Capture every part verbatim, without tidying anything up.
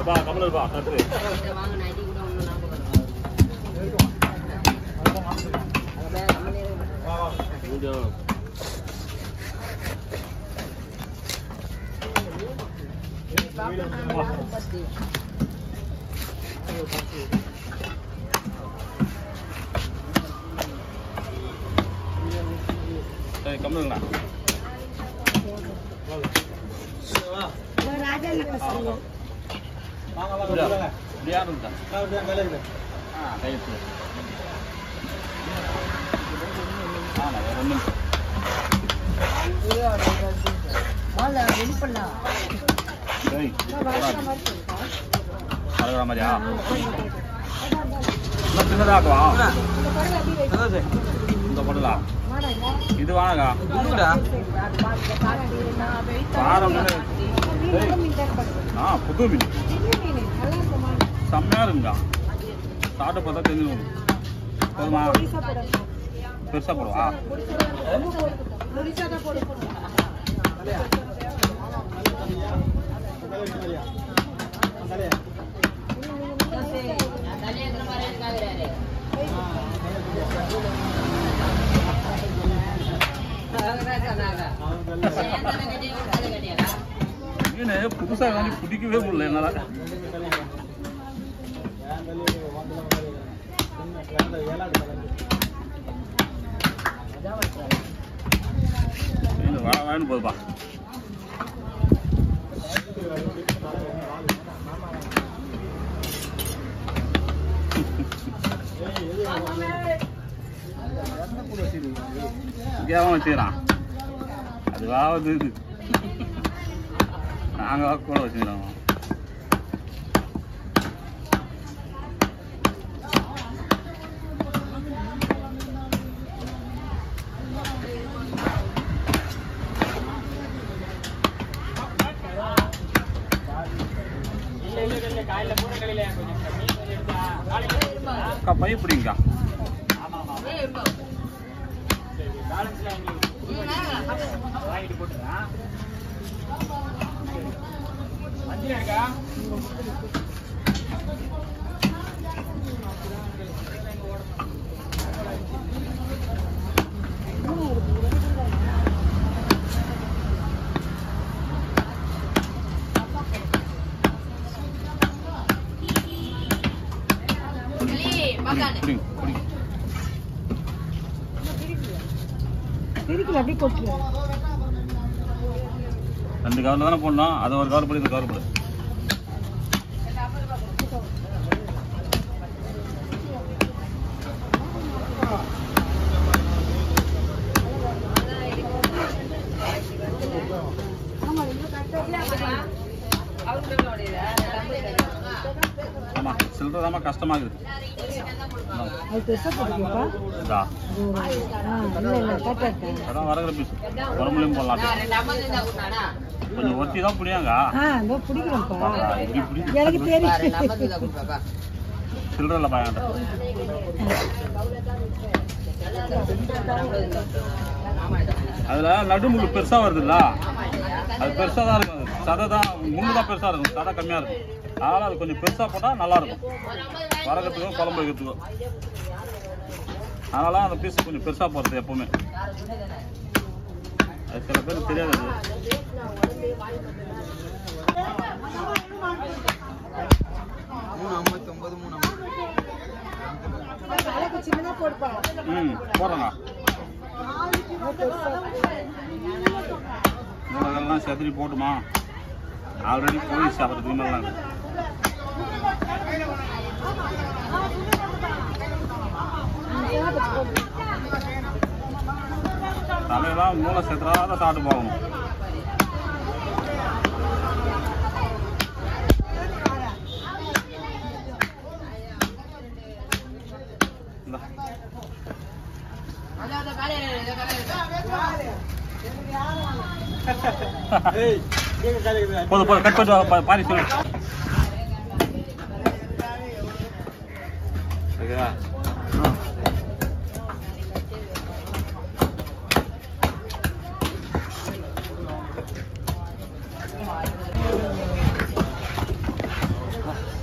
பா கமலர் பா கட்டு வாங்க நைட்டி கூட ஒண்ணு நாங்க வா வா வீடியோ சரி கமலங்களா ராஜா நகர் சொல்லுங்க வாங்க வாங்க யார் இருந்தா நான் கையில இருக்கு ஆ கையில ஆ நான் வேற ஒண்ணும் மால வெல்பண்ணா டேய் அழகா மாதிரியா இன்னும் சின்னதாக்குவா இந்த போடலா இது வாங்கக்கா பாரம் ஆ புது மீன் செம்மையா இருக்குங்க சாப்பிட்டு பார்த்தா தெரிஞ்சு போதுமா பெருசா போடுவா மீன் புதுசா வாங்கி பிடிக்கவே முடியல என்னால மீன் வாங்கிட்டு போதுப்பா இங்கேயாவும் வச்சுக்கிறான் அதுவாவது இது நாங்கள் கூட வச்சுக்கிறோம் அக்கா பை பிடிங்கக்கா வாங்கிட்டு போட்டுறேன் ரெண்டு கவர்ல தானே போடணும் அதை ஒரு கவர் படி இந்த கவர் படி ஆமா சில்லறதாமா கஷ்டமா இருக்குது அதான் வரகிற பீஸ் உடம்புலையும் போடலாம் கொஞ்சம் ஒத்தி தான் புரியாங்க சில்லற பாயாண்ட அதுல நடுமுள்ளு பெருசா வருதுல்ல அது பெருசா தான் இருக்கும் சதை தான் முள்ளு தான் பெருசா இருக்கும் சதை கம்மியா இருக்கும் அதனால அது கொஞ்சம் பெருசா போட்டா நல்லா இருக்கும் வரகத்துக்கும் குழம்பு வைக்கிறதுக்கும் அதனால அந்த பீஸ் கொஞ்சம் பெருசா போடுறது எப்பவுமே அது சில பேருக்கு தெரியாது ம் போடுறேங்க மூலகள்லாம் செதறி போட்டுமா ஆல்ரெடி போலீஸ் சாப்பிட்றதுக்கு மேலாம் தலையெல்லாம் மூளை செத்துறாத சாப்பிட்டு போகணும் போதும் போதும் கட் பண்ணி பாரி சொல்லு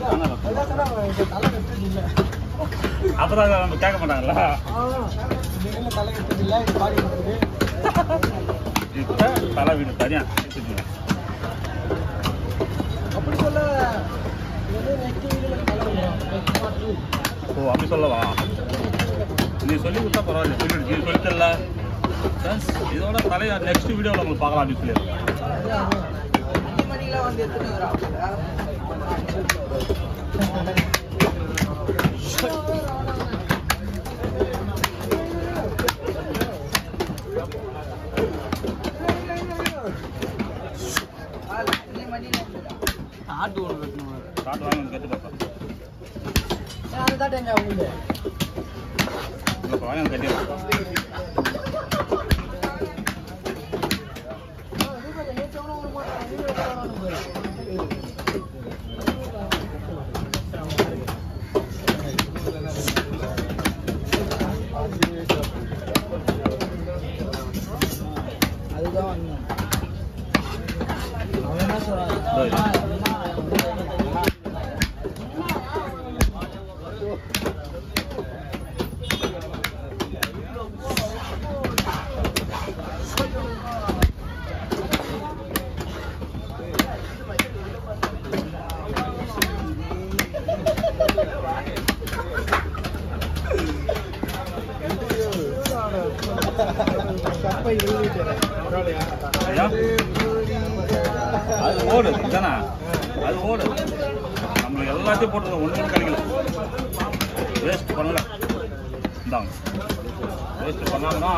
அப்பதான் நம்ம கேட்க மாட்டாங்களா? இப்ப தலை வீடு தனியா அப்படி சொல்ல ஓ அப்படி சொல்லவா? நீ சொல்லி கொடுத்தா பரவாயில்ல. சொல்லி நீ சொல்லித்தரல இதோட தலையா நெக்ஸ்ட் வீடியோவில் உங்களுக்கு பார்க்கலாம் அப்படின்னு சொல்லிடுறேன். வந்து ஆட்டு ஒன்று கட்டணும். காட்டு வாங்கி வந்து கட்டு பார்ப்பேன். அதுதான் எங்க உங்களுக்கு இல்லை வாங்கி வந்து கட்டிடுறேன். அதுதான் அவன் என்ன சொல்றான்? அது ஓடு தானே, அது ஓடு. நம்மளுக்கு எல்லாத்தையும் போட்டு ஒன்று கிடைக்கல, வேஸ்ட் பண்ணல. இந்தாங்க வேஸ்ட் பண்ணாங்கன்னா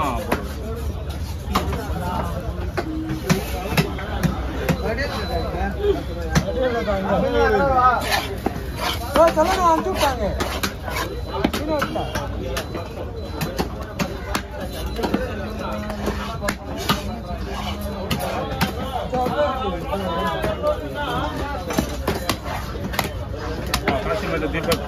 அனுப்பிச்சு விட்டாங்க. காசிமேட்டு தீபக்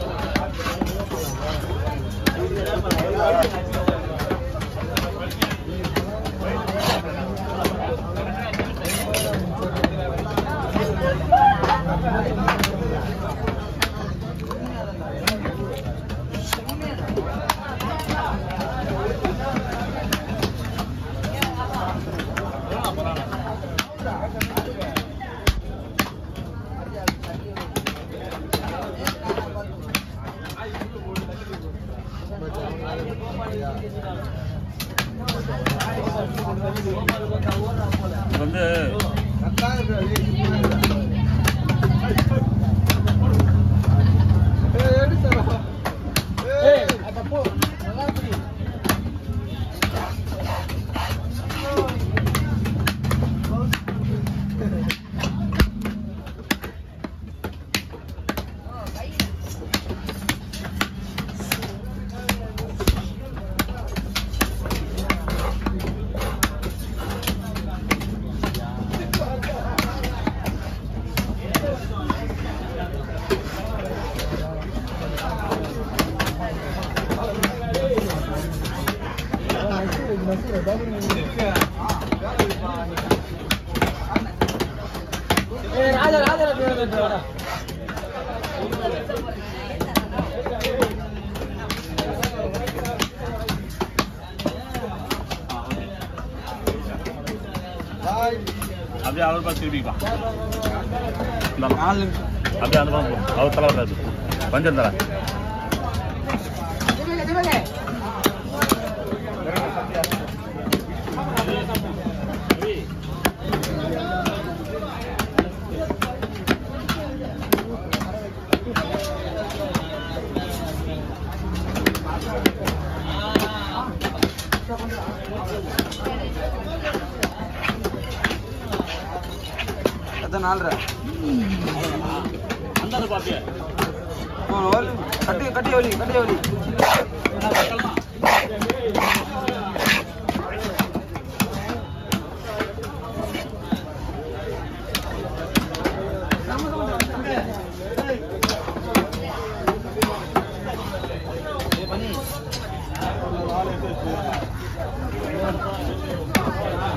வந்து ராஜா ராஜா அப்படியே அவர் பார்த்து திருப்பிக்கலாம். அப்படியே அந்த பக்கம் போ, அவர் தலை வராது, பஞ்சம் தர நாலரை அந்த பாத்தியா கட்டி கட்டி ஒலி கட்டி ஒலி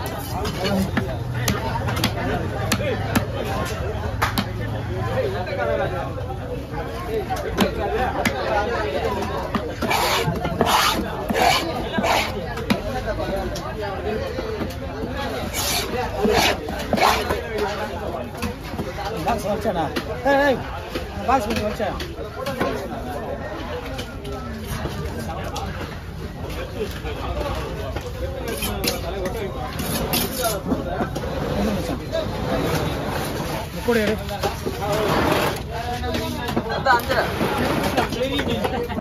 பண்ணி பாக்ஸ் வச்சானா ஏய் பாக்ஸ் பண்ணி வச்சா கூட எடு அத அஞ்சு